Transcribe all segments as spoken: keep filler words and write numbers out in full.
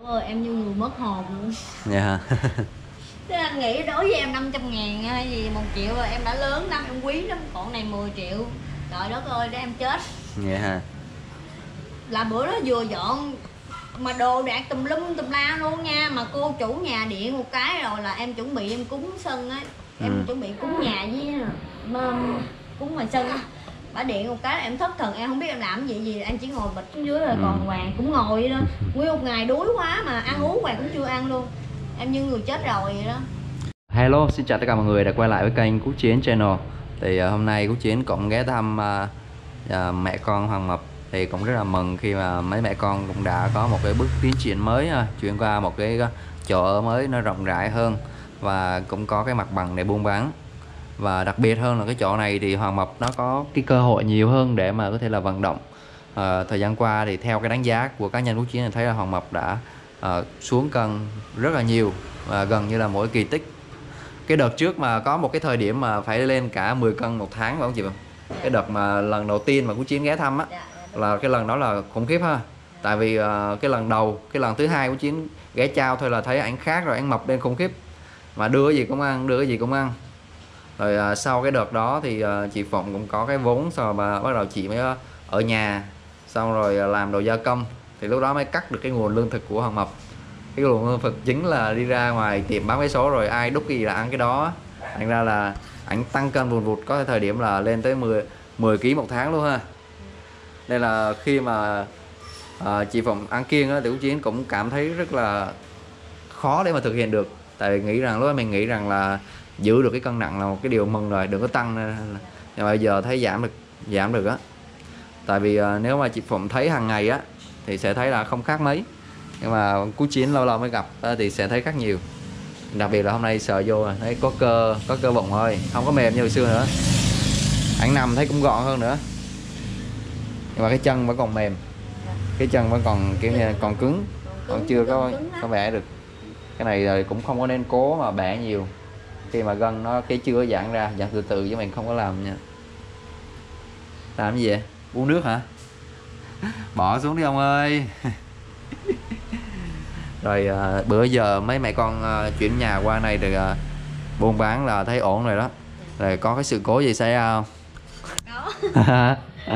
Ôi, em như người mất hồn luôn. Dạ hả? Thế anh nghĩ đối với em năm trăm ngàn hay gì một triệu rồi em đã lớn lắm, em quý lắm. Còn này mười triệu. Trời đất ơi, để em chết. Dạ hả? Là bữa đó vừa dọn mà đồ đạc tùm lum tùm la luôn nha. Mà cô chủ nhà điện một cái rồi là em chuẩn bị em cúng sân á. Em ừ. chuẩn bị cúng nhà với cúng ngoài sân á. Bà điện một cái là em thất thần, em không biết em làm gì gì, em chỉ ngồi bịch xuống dưới rồi. Ừ. Còn Hoàng cũng ngồi vậy đó. Nguyên một ngày đuối quá mà ăn uống Hoàng cũng chưa ăn luôn. Em như người chết rồi vậy đó. Hello, xin chào tất cả mọi người đã quay lại với kênh Cú Chiến Channel. Thì uh, hôm nay Cú Chiến cũng ghé thăm uh, uh, mẹ con Hoàng Mập. Thì cũng rất là mừng khi mà mấy mẹ con cũng đã có một cái bước tiến triển mới, uh, chuyển qua một cái uh, chỗ ở mới nó rộng rãi hơn. Và cũng có cái mặt bằng để buôn bán. Và đặc biệt hơn là cái chỗ này thì Hoàng Mập nó có cái cơ hội nhiều hơn để mà có thể là vận động. uh, Thời gian qua thì theo cái đánh giá của cá nhân Cú Chiến thì thấy là Hoàng Mập đã uh, xuống cân rất là nhiều. Và gần như là mỗi kỳ tích. Cái đợt trước mà có một cái thời điểm mà phải lên cả mười cân một tháng phải không chị? Cái đợt mà lần đầu tiên mà Cú Chiến ghé thăm á, là cái lần đó là khủng khiếp ha. Tại vì uh, cái lần đầu, cái lần thứ hai Cú Chiến ghé chào thôi là thấy ảnh khác rồi, ảnh mập lên khủng khiếp. Mà đưa cái gì cũng ăn, đưa cái gì cũng ăn. Rồi uh, sau cái đợt đó thì uh, chị Phụng cũng có cái vốn, sau mà bắt đầu chị mới uh, ở nhà, xong rồi uh, làm đồ gia công. Thì lúc đó mới cắt được cái nguồn lương thực của Hoàng Mập. Cái nguồn lương thực chính là đi ra ngoài tiệm bán vé số rồi ai đúc gì là ăn cái đó. Thành ra là ảnh tăng cân vùn vụt, có thời điểm là lên tới mười ki lô gam một tháng luôn ha. Nên là khi mà à, chị Phụng ăn kiêng á, thì Cú Chiến cũng cảm thấy rất là khó để mà thực hiện được. Tại vì nghĩ rằng lúc đó mình nghĩ rằng là giữ được cái cân nặng là một cái điều mừng rồi, đừng có tăng. Nhưng mà bây giờ thấy giảm được, giảm được á. Tại vì à, nếu mà chị Phụng thấy hàng ngày á thì sẽ thấy là không khác mấy. Nhưng mà Cú Chiến lâu lâu mới gặp thì sẽ thấy khác nhiều. Đặc biệt là hôm nay sờ vô thấy có cơ, có cơ bụng thôi, không có mềm như hồi xưa nữa. Anh nằm thấy cũng gọn hơn nữa. Nhưng mà cái chân vẫn còn mềm, cái chân vẫn còn kiểu như còn cứng, còn chưa có có bẻ được. Cái này rồi cũng không có nên cố mà bẻ nhiều. Khi mà gân nó cái chưa giãn ra, giãn từ từ chứ mình không có làm nha. Làm gì vậy? Uống nước hả? Bỏ xuống đi ông ơi. Rồi à, bữa giờ mấy mẹ con à, chuyển nhà qua này thì à, buôn bán là thấy ổn rồi đó. Rồi có cái sự cố gì xảy ra không? Có.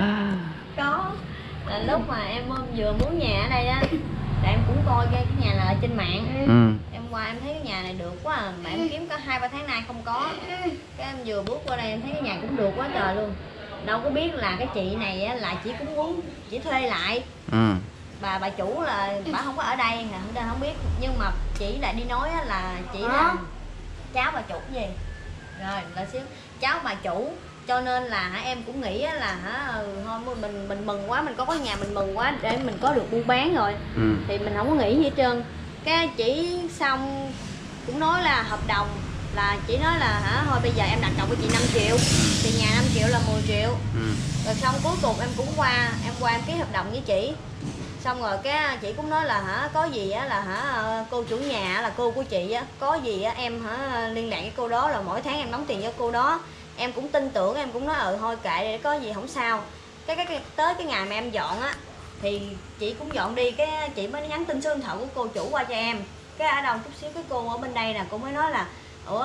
Có. Là lúc mà em vừa muốn nhà ở đây á, là em cũng coi cái, cái nhà này trên mạng. Ừ. Em qua em thấy cái nhà này được quá à, mà em kiếm có hai ba tháng nay không có. Cái em vừa bước qua đây em thấy cái nhà cũng được quá trời luôn. Đâu có biết là cái chị này á, là chỉ cũng muốn chỉ thuê lại. Ừ. bà bà chủ là bà không có ở đây nên không biết, nhưng mà chị lại đi nói là chị là cháu bà chủ gì rồi là xíu cháu bà chủ, cho nên là hả em cũng nghĩ là hả thôi mình mình mừng quá, mình có có nhà mình mừng quá để mình có được buôn bán rồi. Ừ. Thì mình không có nghĩ gì hết trơn. Cái chỉ xong cũng nói là hợp đồng là chỉ nói là hả thôi bây giờ em đặt cọc với chị năm triệu, thì nhà năm triệu là mười triệu. Ừ. Rồi xong cuối cùng em cũng qua em qua em ký hợp đồng với chị. Xong rồi cái chị cũng nói là hả có gì á là hả cô chủ nhà là cô của chị á, có gì á em hả liên lạc với cô đó là mỗi tháng em đóng tiền cho cô đó. Em cũng tin tưởng, em cũng nói ừ thôi kệ để có gì không sao. Cái cái, cái tới cái ngày mà em dọn á thì chị cũng dọn đi, cái chị mới nhắn tin số điện thoại của cô chủ qua cho em. Cái ở đâu chút xíu cái cô ở bên đây nè, cô mới nói là ủa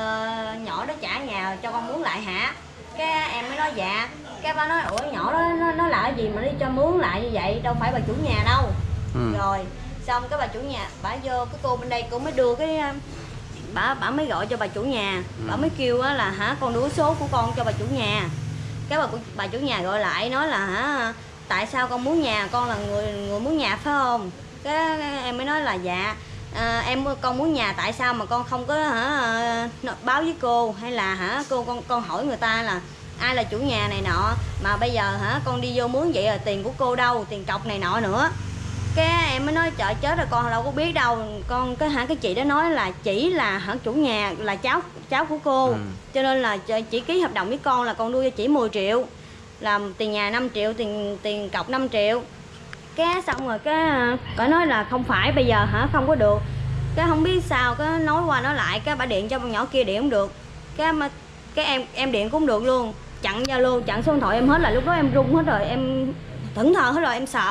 uh, nhỏ đó trả nhà cho con mướn lại hả? Cái em mới nói dạ. Cái bà nói ủa nhỏ đó nó, nó là cái gì mà đi cho mướn lại như vậy, đâu phải bà chủ nhà đâu. Ừ. Rồi xong cái bà chủ nhà bà vô cái cô bên đây cô mới đưa cái bà bà mới gọi cho bà chủ nhà. Ừ. Bà mới kêu á là hả con đưa số của con cho bà chủ nhà. Cái bà bà chủ nhà gọi lại nói là hả tại sao con muốn nhà, con là người người muốn nhà phải không? Cái em mới nói là dạ. À, em con muốn nhà tại sao mà con không có hả báo với cô, hay là hả cô con con hỏi người ta là ai là chủ nhà này nọ, mà bây giờ hả con đi vô mướn vậy rồi tiền của cô đâu, tiền cọc này nọ nữa. Cái em mới nói trời chết rồi con đâu có biết đâu, con cái hả cái chị đó nói là chỉ là hả chủ nhà là cháu cháu của cô. Ừ. Cho nên là chỉ ký hợp đồng với con là con đưa cho chỉ mười triệu, làm tiền nhà năm triệu, tiền tiền cọc năm triệu. Cái xong rồi cái có nói là không phải bây giờ hả không có được. Cái không biết sao cái nói qua nói lại, cái bà điện cho con nhỏ kia điện không được. Cái mà cái em em điện cũng được luôn, chặn Zalo, chặn số điện thoại em hết, là lúc đó em run hết rồi, em thẫn thờ hết rồi, em sợ.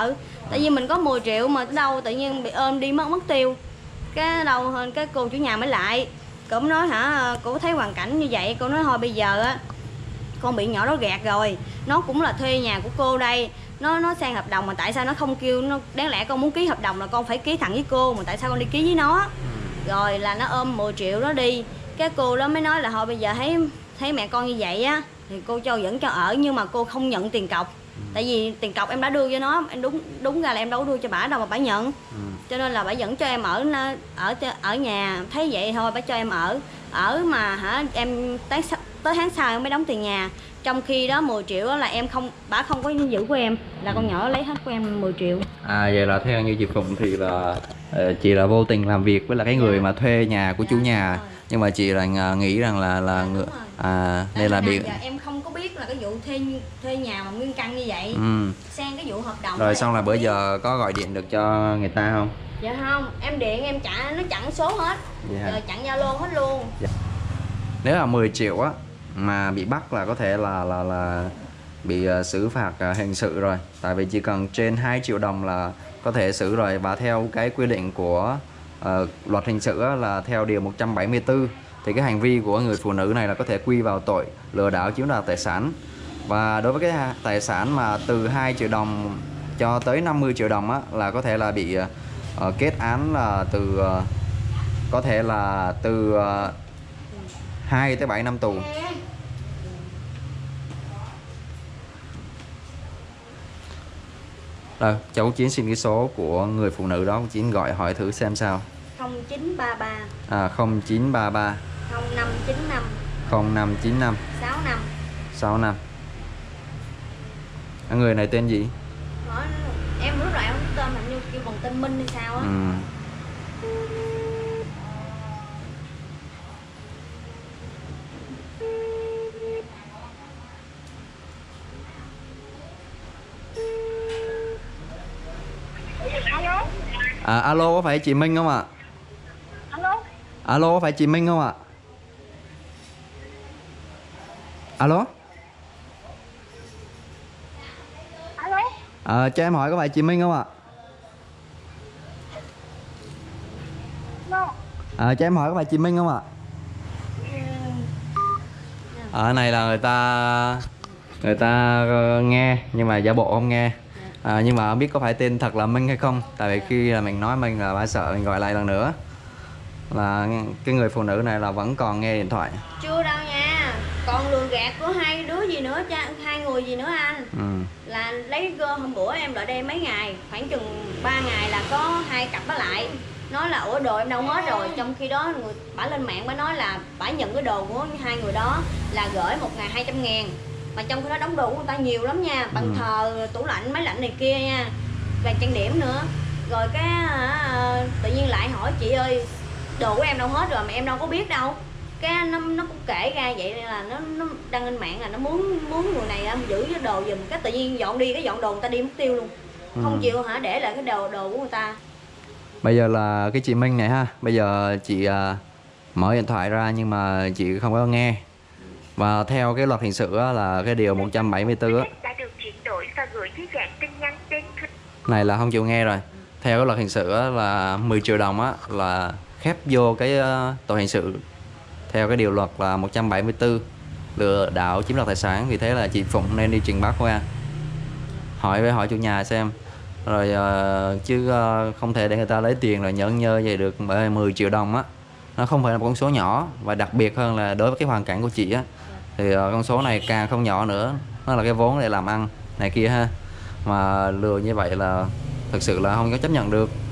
Tại vì mình có mười triệu mà đâu tự nhiên bị ôm đi mất mất tiêu. Cái đâu hơn cái cô chủ nhà mới lại. Cô nói hả, cô thấy hoàn cảnh như vậy, cô nói thôi bây giờ á con bị nhỏ đó gạt rồi, nó cũng là thuê nhà của cô đây, nó nó sang hợp đồng mà tại sao nó không kêu nó, đáng lẽ con muốn ký hợp đồng là con phải ký thẳng với cô mà tại sao con đi ký với nó. Rồi là nó ôm mười triệu đó đi. Cái cô đó mới nói là thôi bây giờ thấy thấy mẹ con như vậy á thì cô cho dẫn cho ở, nhưng mà cô không nhận tiền cọc. Tại vì tiền cọc em đã đưa cho nó, em đúng đúng ra là em đâu có đưa cho bả đâu mà bả nhận. Ừ. Cho nên là bả dẫn cho em ở ở ở nhà, thấy vậy thôi bả cho em ở. Ở mà hả em tới tới tháng sau em mới đóng tiền nhà. Trong khi đó mười triệu đó là em không, bả không có giữ của em, là con nhỏ lấy hết của em mười triệu. À vậy là theo như chị Phụng thì là chị là vô tình làm việc với là cái người dạ. mà thuê nhà của dạ, chủ nhà. Nhưng mà chị là nghĩ rằng là là người à nên là bị em không có biết là cái vụ thuê thuê nhà mà nguyên căn như vậy. Ừ. Sang cái vụ hợp đồng rồi xong là bữa giờ có gọi điện được cho người ta không? Dạ không, em điện em chặn, nó chặn số hết. Dạ. Rồi chặn Zalo hết luôn. Dạ. Nếu là mười triệu á mà bị bắt là có thể là là là bị uh, xử phạt uh, hình sự rồi. Tại vì chỉ cần trên hai triệu đồng là có thể xử rồi. Và theo cái quy định của uh, luật hình sự á, là theo điều một trăm bảy mươi tư thì cái hành vi của người phụ nữ này là có thể quy vào tội lừa đảo chiếm đoạt tài sản. Và đối với cái tài sản mà từ hai triệu đồng cho tới năm mươi triệu đồng á, là có thể là bị uh, kết án là từ uh, có thể là từ uh, hai tới bảy năm tù. Rồi, cháu Quốc Chiến xin cái số của người phụ nữ đó, Quốc Chiến gọi hỏi thử xem sao. không chín ba ba À không chín ba ba không năm chín năm không năm chín năm sáu năm sáu năm. Người này tên gì? Hỏi, em lúc nãy không tên, hình như kêu bằng tên Minh hay sao á. Ừ. À, alo có phải chị Minh không ạ? Alo. Alo có phải chị Minh không ạ? Alo. Alo. À, cho em hỏi có phải chị Minh không ạ? No. À, cho em hỏi có phải chị Minh không ạ? Ở này là người ta người ta nghe nhưng mà giả bộ không nghe. À, nhưng mà không biết có phải tên thật là Minh hay không. Tại vì khi là mình nói Minh là bà sợ mình gọi lại lần nữa. Là cái người phụ nữ này là vẫn còn nghe điện thoại. Chưa đâu nha. Còn lừa gạt của hai đứa gì nữa, cha hai người gì nữa anh. Ừ. Là lấy cơ hôm bữa em lại đây mấy ngày, khoảng chừng ba ngày là có hai cặp bá lại. Nói là ủa đồ em đâu hết rồi. Trong khi đó người bả lên mạng bả nói là bả nhận cái đồ của hai người đó là gửi một ngày hai trăm ngàn. Mà trong khi đó đóng đồ của người ta nhiều lắm nha, bàn ừ. thờ, tủ lạnh, máy lạnh này kia nha, và trang điểm nữa. Rồi cái à, tự nhiên lại hỏi chị ơi, đồ của em đâu hết rồi mà em đâu có biết đâu. Cái nó, nó cũng kể ra vậy nên là nó, nó đăng lên mạng là nó muốn muốn người này giữ cái đồ giùm. Cái tự nhiên dọn đi, cái dọn đồ người ta đi mất tiêu luôn. Ừ. Không chịu hả, để lại cái đồ đồ của người ta. Bây giờ là cái chị Minh này ha, bây giờ chị à, mở điện thoại ra nhưng mà chị không có nghe. Và theo cái luật hình sự á, là cái điều một trăm bảy mươi tư á, đã được chuyển đổi và gửi dưới dạng tin nhắn đến này là không chịu nghe rồi. Theo cái luật hình sự á, là mười triệu đồng á, là khép vô cái uh, tội hình sự. Theo cái điều luật là một trăm bảy mươi tư lừa đảo chiếm đoạt tài sản. Vì thế là chị Phụng nên đi trình báo công an, hỏi với hỏi chủ nhà xem. Rồi uh, chứ uh, không thể để người ta lấy tiền rồi nhẫn nhơ vậy được. Mười triệu đồng á, nó không phải là một con số nhỏ. Và đặc biệt hơn là đối với cái hoàn cảnh của chị á, thì uh, con số này càng không nhỏ nữa. Nó là cái vốn để làm ăn này kia ha. Mà lừa như vậy là thực sự là không có chấp nhận được.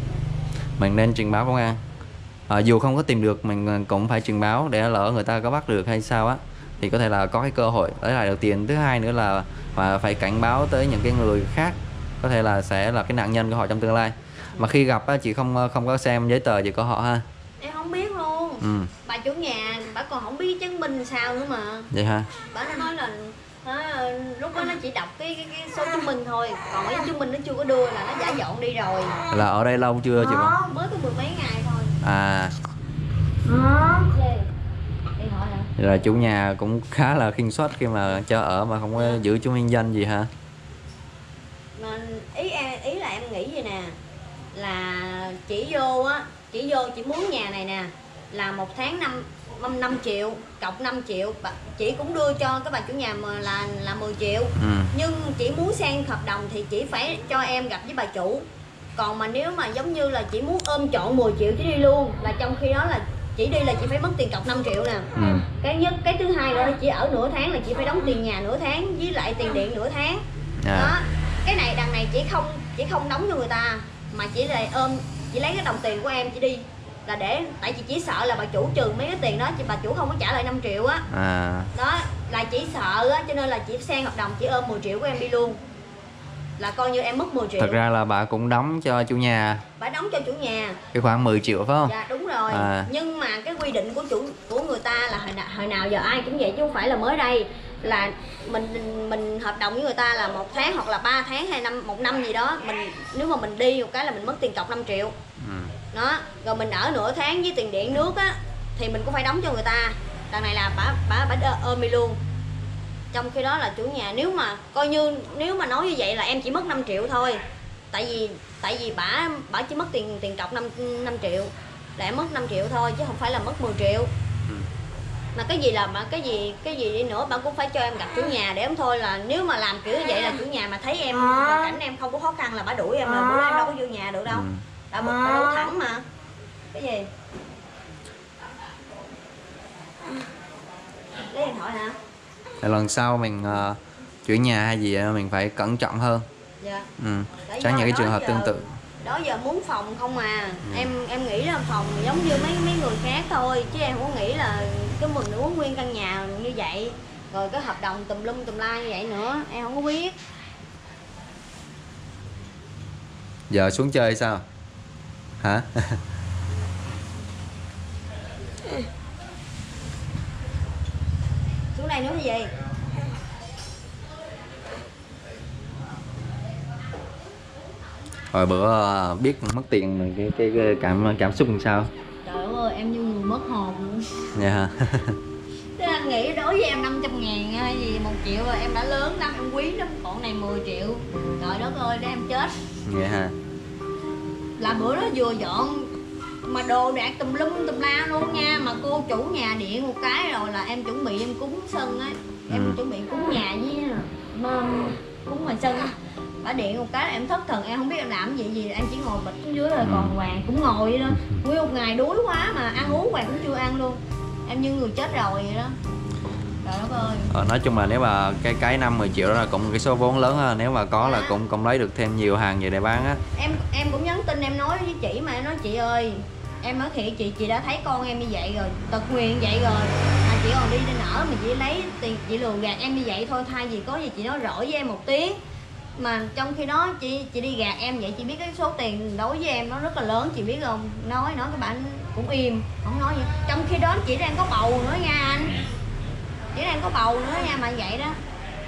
Mình nên trình báo công an. À, dù không có tìm được mình cũng phải trình báo, để lỡ người ta có bắt được hay sao á thì có thể là có cái cơ hội lấy lại được tiền. Thứ hai nữa là và phải cảnh báo tới những cái người khác, có thể là sẽ là cái nạn nhân của họ trong tương lai. Mà khi gặp á, chị không không có xem giấy tờ gì của họ ha? Em không biết luôn. Ừ. Bà chủ nhà bà còn không biết chứng minh sao nữa mà. Vậy hả? Bà đã nói là à, lúc đó nó chỉ đọc cái cái, cái số chứng minh thôi, còn cái chứng minh nó chưa có đưa là nó giả dọn đi rồi. Là ở đây lâu chưa chị? Đó, mới có mười mấy ngày thôi. À. Đó. Vậy là chủ nhà cũng khá là khiên suất khi mà cho ở mà không có giữ chứng minh danh gì hả? Mà ý ý là em chỉ vô á, chỉ vô chỉ muốn nhà này nè là một tháng năm năm triệu, cọc năm triệu, chị cũng đưa cho các bà chủ nhà mà là là mười triệu. Ừ. Nhưng chị muốn sang hợp đồng thì chị phải cho em gặp với bà chủ. Còn mà nếu mà giống như là chị muốn ôm trọn mười triệu chị đi luôn, là trong khi đó là chị đi là chị phải mất tiền cọc năm triệu nè. Ừ. Cái nhất, cái thứ hai nữa là chị ở nửa tháng là chị phải đóng tiền nhà nửa tháng với lại tiền điện nửa tháng. À. Đó. Cái này đằng này chị không chị không đóng cho người ta mà chỉ là ôm, chị lấy cái đồng tiền của em chị đi là để, tại chị chỉ sợ là bà chủ trừ mấy cái tiền đó chị bà chủ không có trả lại năm triệu á. À. Đó là chỉ sợ á, cho nên là chị sang hợp đồng chị ôm mười triệu của em đi luôn, là coi như em mất mười triệu. Thật ra là bà cũng đóng cho chủ nhà. Bà đóng cho chủ nhà cái khoảng mười triệu phải không? Dạ đúng rồi. À. Nhưng mà cái quy định của chủ của người ta là hồi nào, hồi nào giờ ai cũng vậy chứ không phải là mới đây, là mình mình hợp đồng với người ta là một tháng hoặc là ba tháng hay năm một năm gì đó, mình nếu mà mình đi một cái là mình mất tiền cọc năm triệu. Ừ. Đó, rồi mình ở nửa tháng với tiền điện nước á thì mình cũng phải đóng cho người ta. Đằng này là bả bả bả ôm đi luôn. Trong khi đó là chủ nhà, nếu mà coi như nếu mà nói như vậy là em chỉ mất năm triệu thôi. Tại vì tại vì bả bả chỉ mất tiền tiền cọc năm năm triệu, là em mất năm triệu thôi chứ không phải là mất mười triệu. Ừ. Mà cái gì là mà cái gì cái gì đi nữa bạn cũng phải cho em gặp chủ nhà để em thôi, là nếu mà làm kiểu như vậy là chủ nhà mà thấy em hoàn cảnh em không có khó khăn là bả đuổi em, là bữa đó em đâu có vô nhà được đâu. Ừ. Đã một bà đâu thẳng mà. Cái gì? Lấy điện thoại hả? Lần sau mình uh, chuyển nhà hay gì mình phải cẩn trọng hơn. Dạ. Ừ. Tránh những cái trường hợp giờ, tương tự. Đó giờ muốn phòng không à. Ừ. Em em nghĩ là phòng giống như mấy mấy người khác thôi, chứ em không có nghĩ là cái mình muốn nguyên căn nhà như vậy. Rồi cái hợp đồng tùm lum tùm la như vậy nữa, em không có biết. Giờ xuống chơi sao? Hả? Xuống đây nữa cái gì? Hồi bữa biết mất tiền cái cái, cái cảm cảm xúc làm sao? Trời ơi, em như người mất hồn luôn. Dạ hả? Thế anh nghĩ đối với em năm trăm ngàn hay gì một triệu rồi em đã lớn lắm, em quý lắm, còn này mười triệu. Trời đất ơi, để em chết. Dạ hả? Là bữa đó vừa dọn mà đồ đạc tùm lum tùm la luôn nha, mà cô chủ nhà điện một cái rồi là em chuẩn bị em cúng sân á. Em ừ. chuẩn bị cúng nhà với cúng ngoài sân á. Bà điện một cái là em thất thần, em không biết em làm gì gì, em chỉ ngồi bịch xuống dưới rồi. Ừ. Còn Hoàng cũng ngồi vậy đó, nguyên một ngày đuối quá mà ăn uống Hoàng cũng chưa ăn luôn, em như người chết rồi vậy đó. Trời đất ơi. Ờ, nói chung là nếu mà cái cái năm mười triệu đó là cũng cái số vốn lớn ha, nếu mà có à. là cũng cũng lấy được thêm nhiều hàng về để bán á. Em em cũng nhắn tin em nói với chị mà, em nói chị ơi, em nói thiệt chị chị đã thấy con em như vậy rồi, tật nguyền vậy rồi mà chị còn đi đi nở mà chị lấy tiền chị lừa gạt em như vậy thôi, thay vì có gì chị nói rõ với em một tiếng. Mà trong khi đó chị chị đi gạt em vậy, chị biết cái số tiền đối với em nó rất là lớn, chị biết không? Nói nói các bạn cũng im không nói gì. Trong khi đó chị đang có bầu nữa nha anh, chị đang có bầu nữa nha mà vậy đó.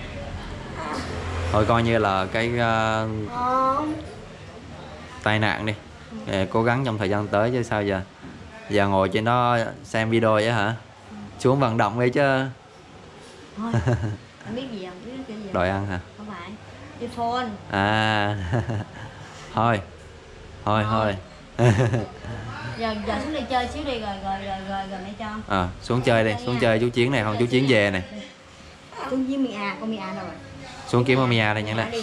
Thôi coi như là cái uh, ờ. tai nạn đi. Ừ. Cố gắng trong thời gian tới chứ sao giờ. Giờ ngồi trên đó xem video vậy hả? Xuống vận động đi chứ. Thôi, anh biết gì không? Biết cái gì? Đòi ăn hả? Không phải. Đi phone. À. Thôi. Thôi thôi. Giờ giờ xuống đi chơi xíu đi rồi rồi rồi rồi, rồi mẹ cho. À, xuống chơi đi, xuống chơi chú Chiến này không? Chú Chiến về này. Xuống với Mia, con Mia đâu rồi? Xuống kiếm con Mia đây nhắn lại.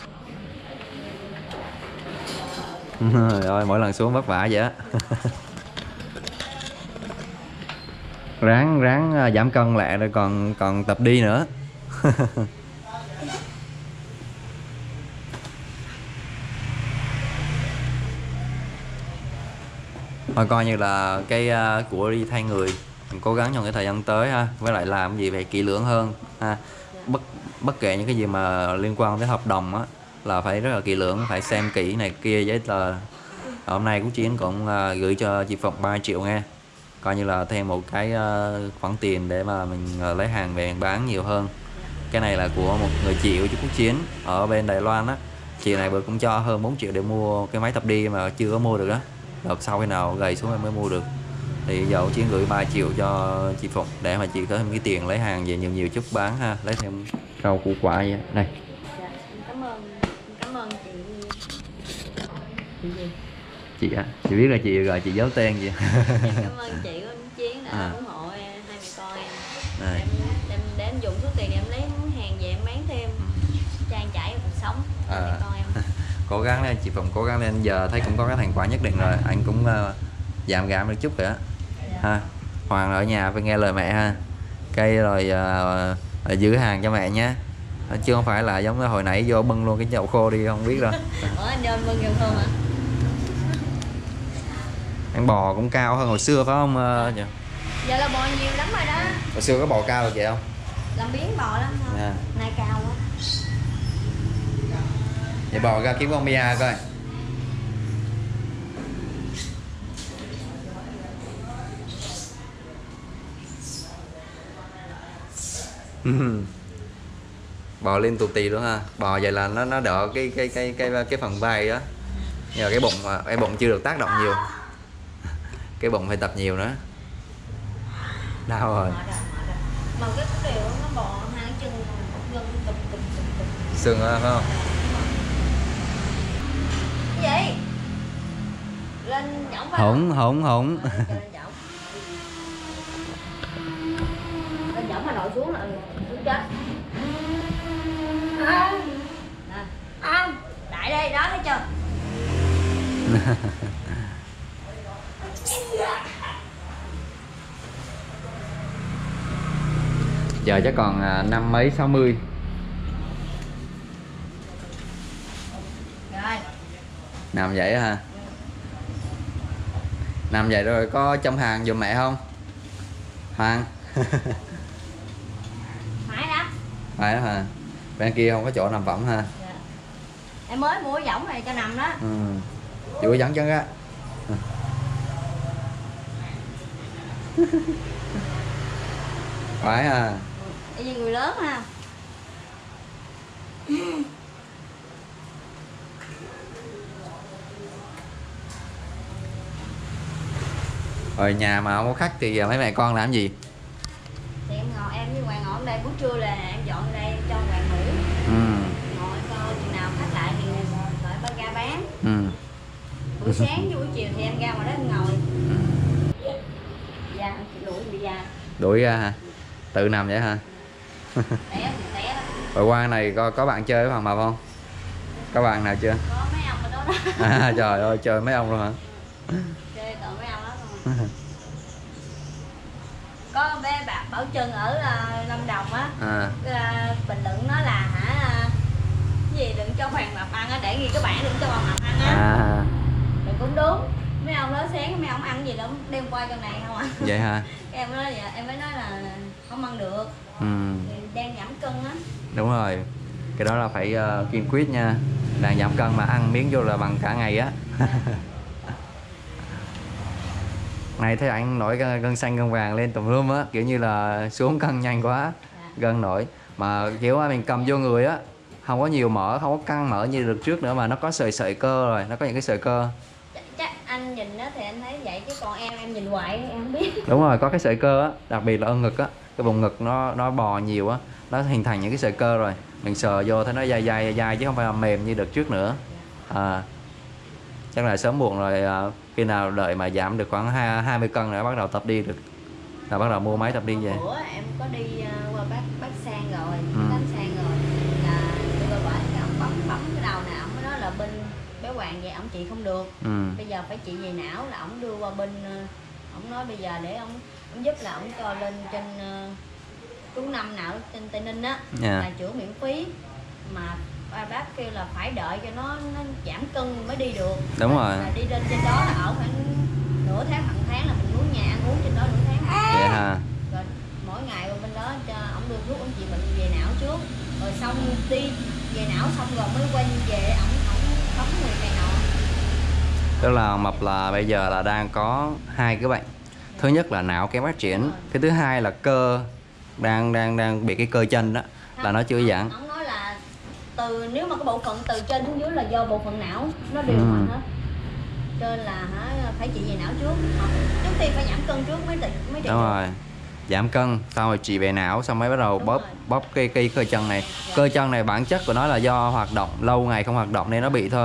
Rồi mỗi lần xuống vất vả vậy á. Ráng ráng giảm cân lại rồi còn còn tập đi nữa. Thôi coi như là cái uh, của đi thay người, mình cố gắng trong cái thời gian tới ha, với lại làm cái gì phải kỹ lưỡng hơn ha. Bất bất kể những cái gì mà liên quan tới hợp đồng á là phải rất là kỹ lưỡng, phải xem kỹ này kia giấy tờ. Hôm nay Cú Chiến cũng uh, gửi cho chị Phụng ba triệu nghe, coi như là thêm một cái uh, khoản tiền để mà mình uh, lấy hàng về bán nhiều hơn. Cái này là của một người chị của chú Cú Chiến ở bên Đài Loan á. Chị này vừa cũng cho hơn bốn triệu để mua cái máy tập đi mà chưa có mua được á. Đợt sau khi nào gầy xuống em mới mua được. Thì giờ Cú Chiến gửi ba triệu cho chị Phụng để mà chị có thêm cái tiền lấy hàng về nhiều nhiều chút bán ha, lấy thêm rau củ quả vậy. Đây. Dạ, cảm ơn cảm ơn chị. Chị gì? Chị á, chị biết là chị rồi, chị giấu tên gì. Cảm ơn chị của anh Chiến đã À. ủng hộ em, hai mẹ con em. À. Em, em để em dùng số tiền em lấy hàng về em bán thêm, trang trải cuộc sống cho À. mẹ con em. Cố gắng lên chị Phụng, cố gắng lên, giờ thấy cũng có cái thành quả nhất định rồi, anh cũng uh, giảm giảm được chút nữa. Dạ. Ha. Hoàng ở nhà phải nghe lời mẹ ha. Cây rồi uh, giữ hàng cho mẹ nhé. Chứ không phải là giống hồi nãy vô bưng luôn cái chậu khô đi không biết đâu. Ủa anh vô anh bưng vô không hả? Ăn bò cũng cao hơn hồi xưa phải không? Uh, dạ. Giờ là bò nhiều lắm rồi đó. Hồi xưa có bò cao được vậy không? Làm biến bò lắm không? Yeah. Nay cao quá. Vậy bò ra kiếm con Mia coi. Bò lên tù tì luôn ha. Bò vậy là nó nó đỡ cái cái cái cái cái phần vai đó. Nhưng mà cái bụng cái bụng chưa được tác động nhiều. Cái bụng phải tập nhiều nữa. Đau rồi. Mà cái điều nó bò hai chân gân cụp cụp cụp cụp. Xương đó phải không? Cái gì? Lên nhõng phải Hổng hổng hổng. Lên nhõng. Lên nhõng mà đội xuống là xuống chết. À. Nè. À. Đại đây đó thấy chưa? Giờ chắc còn năm mấy sáu mươi. Rồi. Nằm vậy ha. Nằm vậy rồi có trong hàng giùm mẹ không? Hoàng. Phải đó. Phải đó hả? Bên kia không có chỗ nằm võng ha. Dạ. Em mới mua cái võng này cho nằm đó. Ừ. Chú dẫn chân á. Phải ha. Tại vì người lớn ha. Rồi nhà mà không có khách thì mấy mẹ con làm gì? Thì em ngồi em với Hoàng ngồi ở đây, buổi trưa là em dọn ở đây cho Hoàng ngủ. Ừ. Ngồi coi chừng nào khách lại thì đợi ba ra bán. Ừ. Buổi sáng với buổi chiều thì em ra ngoài đó em ngồi. Ừ. Dạ, em chỉ đuổi bị ra. Đuổi ra hả? Tự nằm vậy hả? Té thì té đó. Rồi qua này có có bạn chơi với Hoàng Mập không? Có bạn nào chưa? Có mấy ông ở đó đó. À, trời ơi, chơi mấy ông luôn hả? Chơi tụi mấy ông đó không. Có bé bạc Bảo Trân ở uh, Lâm Đồng á. À. Uh, bình luận nó là hả uh, cái gì đừng cho Hoàng Mập ăn á, để ghi cái bảng đừng cho Hoàng Mập ăn á. À. Thì cũng đúng. Mấy ông đó sáng mấy ông ăn gì lắm đem qua cho này không ạ? À? Vậy hả? Em nói vậy, em mới nói là không ăn được. Ừ. Thì đang giảm cân á. Đúng rồi. Cái đó là phải uh, kiên quyết nha. Đang giảm cân mà ăn miếng vô là bằng cả ngày á. Này thấy anh nổi gân xanh gân vàng lên tùm lum á, kiểu như là xuống cân nhanh quá. Dạ. Gân nổi mà kiểu mình cầm vô người á, không có nhiều mỡ, không có căng mỡ như được trước nữa mà nó có sợi sợi cơ rồi, nó có những cái sợi cơ. Ch chắc anh nhìn á thì anh thấy vậy chứ còn em em nhìn hoài em không biết. Đúng rồi, có cái sợi cơ á, đặc biệt là ở ngực á, cái vùng ngực nó nó bò nhiều á, nó hình thành những cái sợi cơ rồi. Mình sờ vô thấy nó dai dai dai chứ không phải là mềm như đợt trước nữa. À, chắc là sớm muộn rồi, à, khi nào đợi mà giảm được khoảng hai mươi cân nữa bắt đầu tập đi được, là bắt đầu mua máy tập đi về. Bữa em có đi uh, qua bác bác Sang rồi, Ừ. bác Sang rồi là tôi qua bển cái ông bấm bấm cái đầu nào ông mới nói là bên bé Hoàng vậy ông trị không được. Ừ. Bây giờ phải trị về não là ông đưa qua bên uh, ông nói bây giờ để ông ông giúp là ông cho lên trên uh, chú Năm nào trên Tây Ninh á. Yeah. Là chữa miễn phí mà ba bác kêu là phải đợi cho nó, nó giảm cân mới đi được. Đúng rồi. Là đi lên trên đó là ở khoảng nửa tháng hàng tháng là mình muốn nhà ăn uống trên đó nửa tháng. Vậy hả? Rồi mỗi ngày bên đó cho ổng đưa thuốc ổng trị bệnh về não trước, rồi xong đi về não xong rồi mới quay về ổng ổng thống người này nọ. Tức là Mập là bây giờ là đang có hai cái bệnh. Thứ nhất là não kém phát triển, cái thứ hai là cơ đang đang đang bị cái cơ chân đó là nó chưa giãn. Ổng nói là từ nếu mà cái bộ phận từ trên xuống dưới là do bộ phận não nó đều ừ. mạnh hết. Cho nên là hả, phải trị về não trước. Trước tiên phải giảm cân trước mới trị mới trị. Đúng rồi. Giảm cân, xong rồi trị về não, xong mới bắt đầu bóp bóp cái, cái cơ chân này. Dạ. Cơ chân này bản chất của nó là do hoạt động lâu ngày không hoạt động nên nó bị thôi.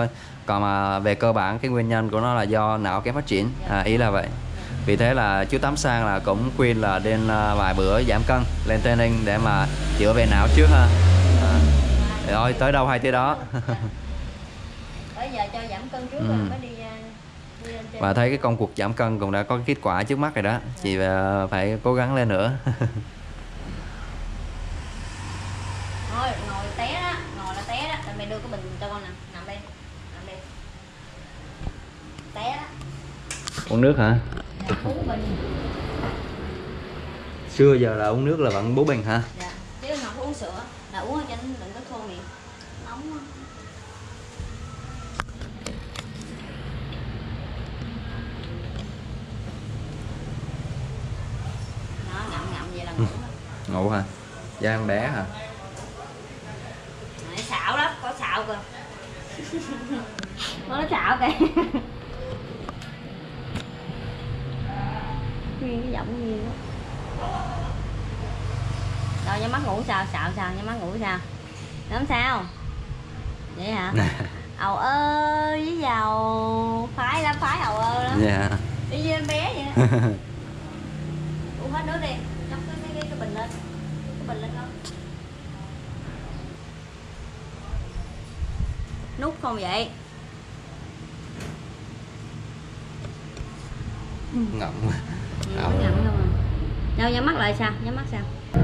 Còn mà về cơ bản cái nguyên nhân của nó là do não kém phát triển, à, ý là vậy. Vì thế là chú Tám Sang là cũng khuyên là nên vài bữa giảm cân lên training để mà chữa về não trước ha. À, rồi tới đâu hay tới đó. Bây giờ cho giảm cân trước Ừ. rồi mới đi, đi lên trên. Và thấy cái công cuộc giảm cân cũng đã có cái kết quả trước mắt rồi đó. Chị phải cố gắng lên nữa. Thôi ngồi té đó, ngồi là té đó. Rồi mày đưa cái bình cho con nè, nằm đi, nằm đi. Té đó. Uống nước hả? Dạ, uống bình. Xưa giờ là uống nước là vẫn bú bình hả? Dạ, chứ Ngọc uống sữa là uống cho nó đừng có khô miệng. Nóng quá. Nó ngậm ngậm vậy là ngủ. Ngủ hả? Da em bé hả? Nó xạo lắm, có xạo kìa. Nó xạo kìa. Nguyên cái giọng gì đó. Đâu nhắm mắt ngủ sao? Xạo sao? Nhắm mắt ngủ sao? Làm sao? Vậy hả? Ầu ơ với dầu phái lắm, phái ầu ơ lắm. Dạ. Đi với em bé vậy đó. Uống hết nước đi, nhấc cái, cái, cái, cái bình lên. Cái bình lên đó. Nút không vậy? Ngậm. Ừ, nó ngậm không à. Đâu nhắm mắt lại sao? Nhắm mắt sao?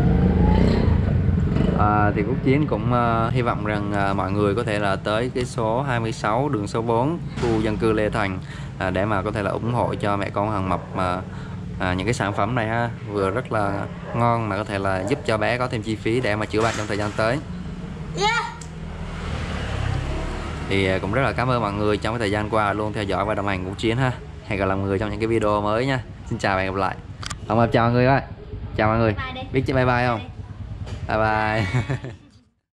À, thì Quốc Chiến cũng uh, hy vọng rằng uh, mọi người có thể là tới cái số hai mươi sáu đường số bốn khu dân cư Lê Thành uh, để mà có thể là ủng hộ cho mẹ con Hằng Mập mà uh, những cái sản phẩm này ha, vừa rất là ngon mà có thể là giúp cho bé có thêm chi phí để mà chữa bệnh trong thời gian tới. Yeah. Thì uh, cũng rất là cảm ơn mọi người trong cái thời gian qua luôn theo dõi và đồng hành cùng Chiến ha. Hẹn gặp lại mọi người trong những cái video mới nha. Xin chào và hẹn gặp lại. Hằng Mập chào mọi người ơi. Chào mọi người. Bye đi. Biết chứ bye bye không? Bye bye.